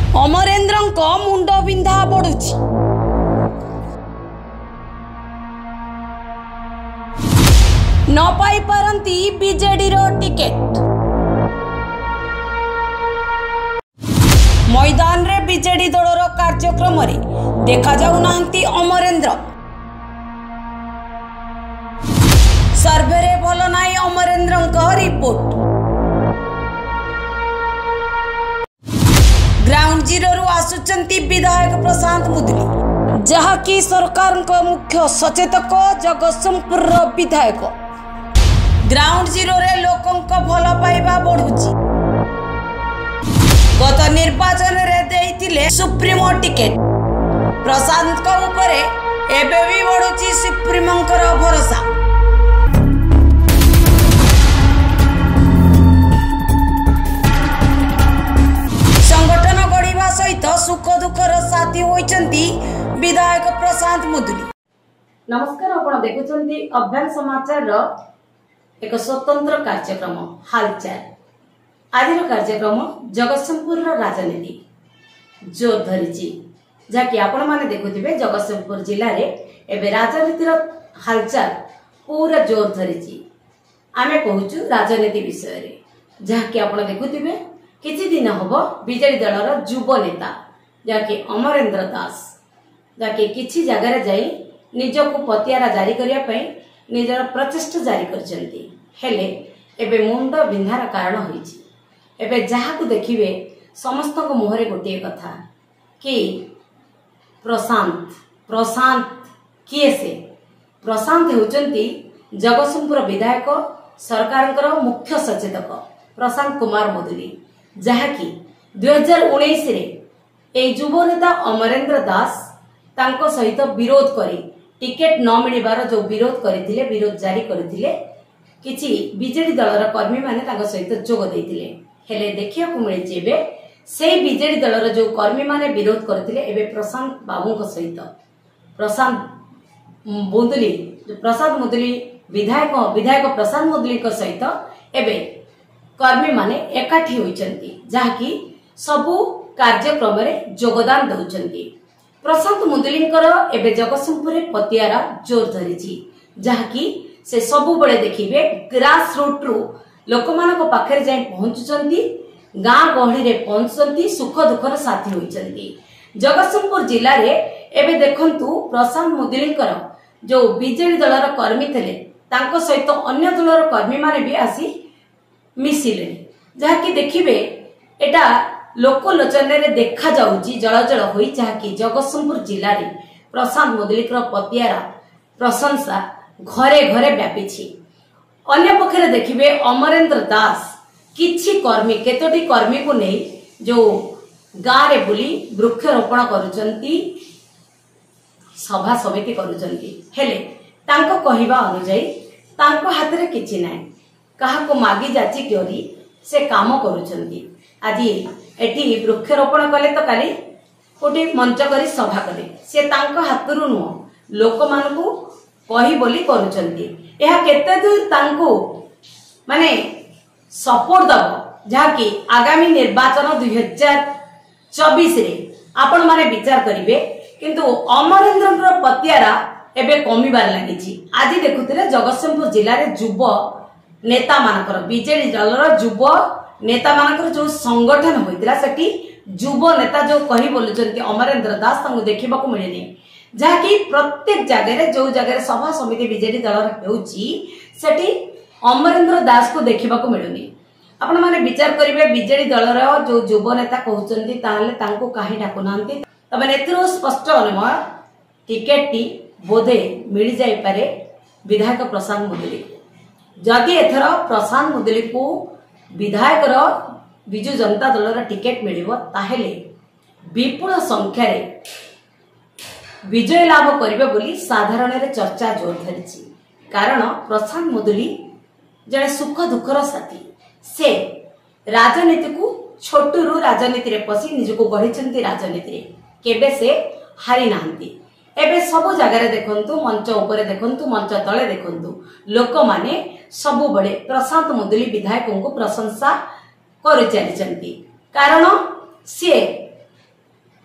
ଅମରେନ୍ଦ୍ରଙ୍କ ମୁଣ୍ଡ ବିନ୍ଧା ବଢୁଛି। ନ ପାଇ ପାରନ୍ତି ବିଜେଡିର ଟିକେଟ। ମଇଦାନରେ ବିଜେଡି ଦଳର କାର୍ଯ୍ୟକ୍ରମରେ ଦେଖାଯାଉନାହାନ୍ତି ଅମରେନ୍ଦ୍ର। ସର୍ଭେରେ ଭଲ ନାହିଁ ଅମରେନ୍ଦ୍ରଙ୍କ ରିପୋର୍ଟ। ग्राउंड जीरो आसुचंती विधायक प्रशांत मुदुली, जहाँकि सरकार मुख्य सचेतक जगतसिंहपुर विधायक। ग्राउंड जीरो रे लोकों भल पाइबा बढ़ुची। गत निर्वाचन रे देइतिले सुप्रीमो टिकेट। प्रशांत उपरे एबे भी बढ़ुची सुप्रीमोंकर भरोसा। सहित सुख दुखर साथी होइचंती विधायक प्रशांत मुदुली। नमस्कार, आपण देखुचंती अभ्यास समाचार रो एक स्वतंत्र कार्यक्रम हालचाल। आज कार्यक्रम जगतसिंहपुर राजनीति जोर धरिची, जहाँकि आपण माने देखुथिबे जगतसिंहपुर जिले रे एबे राजनीति रो हालचाल पूरा जोर धरिची। आमे कहूचु राजनीति विषय रे, जहाँकि आपण देखुथिबे किछि दिन हबो बीजेडी दलर युव नेता जाके अमरेंद्र दास जाके किछि जगह जाई निजको पतियारा जारी करिया पई निजर प्रचेष्टा जारी करचंती। हेले एबे मुंड बिंधार कारण होईची। एबे जहा को देखिबे समस्त को मुहरे गोटे कथा कि प्रशांत किए से प्रशांत होचंती जगतसिंहपुर विधायक सरकारଙ୍କର मुख्य सचेतक प्रशांत कुमार मुदुली, जहाँकि 2019 रे ए युव नेता अमरेंद्र दास तांको सहित विरोध करी टिकेट न मिलिबार जो विरोध करथिले, विरोध जारी करथिले, किछि बीजेडी दलर कर्मी माने तांको सहित जोग दैथिले। हेले देखिया को मिले जेबे सेही बीजेडी दलर जो कर्मी माने विरोध करथिले एबे प्रशांत बाबूको सहित प्रशांत मुदुली विधायक प्रशांत मुदुली को सहित एबे कर्मी माने एकाठी होइचंती, जहाँकि सबु कार्यक्रम रे योगदान दउचंती। प्रशांत मुदुलींकर एबे जगतसिंहपुर रे पतियारा जोर धरिची, जहाँकि से सबु बळे देखिबे ग्रास रूट रु लोकमानक पाखरे जाय पहुंचुचंती, गां गहळी रे पहुंचुचंती, सुख दुखर साथी होइचंती। जगतसिंहपुर जिल्ला रे एबे देखंतु प्रशांत मुदुलींकर जो बीजेडी दलर कर्मी थिले तांको सहित अन्य दलर कर्मी माने भी आसी मिसिले, जहाँकि देखिबे एटा लोकलोचन रे देखा जाउची जलजल होई, जहाँकि जगतसिंहपुर जिल्ला रे प्रशांत मुदुलीकर पतियारा प्रशंसा घरे घरे व्यापीछि। अन्य पक्षरे देखिबे अमरेंद्र दास किछि कर्मी केतोटी कर्मी को नै जो गां रे बुली वृक्षरोपण करूचंती, सभा समिति करूचंती। हेले तांको कहिबा अनुसार तांको हाथ रे किछि नै, कहा को मागी जाची करी से काम करूचंती। आज एटी वृक्षरोपण कले तो काली कोटी मंच करी सभा कले, से तांको हातरु नु लोक मानकु कहि बोली करूचंती। एहा केते दूर तांको माने सपोर्ट दबो, जहाँकि आगामी निर्वाचन 2024 रे आपण माने विचार करिवे। किंतु अमरेंद्र पतियारा एबे कमिबार लागिछि। आज देखुथिले जगतसिंहपुर जिल्ला रे युव नेता मानकर बीजेडी दलर युव नेता मानकर जो संगठन होइतिला सेठी युव नेता जो कहि बोलुचंती अमरेंद्र दास तांको देखिबा को मिलेनी, जहाँकि प्रत्येक जगह रे जो जगह रे सभा समिति बीजेडी दलर हेउची सेठी अमरेंद्र दास को देखिबा को मिलुनी। आपण माने विचार करिवे बीजेडी दलर जो युव नेता कहउचंती ताले तांको काहे डाकु नांती। तबे नेतृ स्पष्ट अनुमान टिकेट टी बोधे मिल जाय पारे विधायक प्रशांत मुदुली। जदि एथर प्रशांत मुदुली को विधायक विजु जनता दलर टिकेट मिलिबो ताहेले विपुल संख्या रे विजय लाभ करिबे बोली साधारण रे चर्चा जोर धरिछि। कारण प्रशांत मुदुली जड़े सुख दुखर साथी, से राजनीति को छोटू राजनीति रे पसी निजको गढ़िचंती। राजनीति रे केबे से हारी नांती। एबे सबु जगह देखंतु, मंच ऊपर देखंतु, मंच तले देखंतु, लोक माने सबु बड़े प्रशांत मुदुली विधायक को प्रशंसा कर चली, कारण सी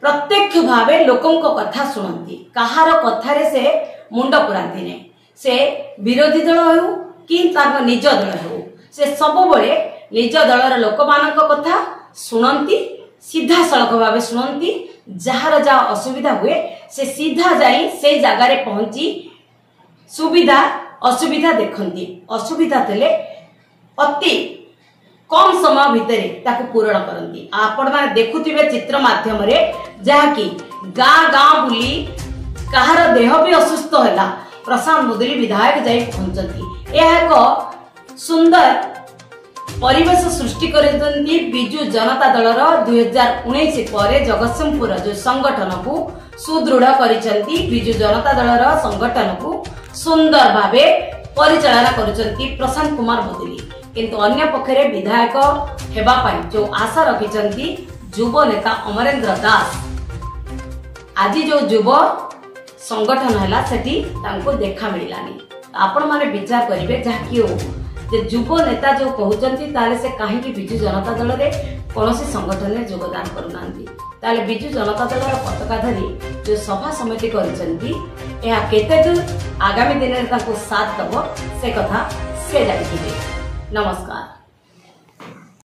प्रत्यक्ष भावे लोकंक कथा शुणती कहार कथारे से मुंड पुराती नहीं से विरोधी दल हो कि निज दल हो से सब बड़े निज दलर लोक मानक कथा शुणती सीधा सड़क भाव शुणती जार जहाँ असुविधा हुए से सीधा जाई से जगार पहुंची सुविधा असुविधा देखती असुविधा तेले अति कम समय भितर ताकू पूरण करती आपण माने देखुथिबे चित्र माध्यम रे जहाँकि गाँ गाँ बुली कहार देह भी असुस्थ है प्रशांत मुदुली विधायक जाई पहुंचती यह एक सुंदर परिवेश सृष्टि करती विजु जनता दलर 2019 पर जगतसिंहपुर जो संगठन को सुदृढ़ करिसेंती विजु जनता दलर संगठन को सुंदर भावे परिचालना करुचंती प्रशांत कुमार मुदुली किंतु अन्य पक्षरे विधायक हेबा पाई जो आशा रखिचंती युव नेता अमरेंद्र दास आज जो युव संगठन है सेठी तांको देखा मिलानी आपण माने विचार करिवे जहाँकि जे युव नेता जो कहउचंती ताले से कहीं विजु जनता दल रे कौनसी संगठन में योगदान करूनांती ताले विजु जनता दल पताका धरी जो सभा समिति करिसंती या केते दूर आगामी दिन रे ताको साथ दबो से कथा से जानिथिबे। नमस्कार।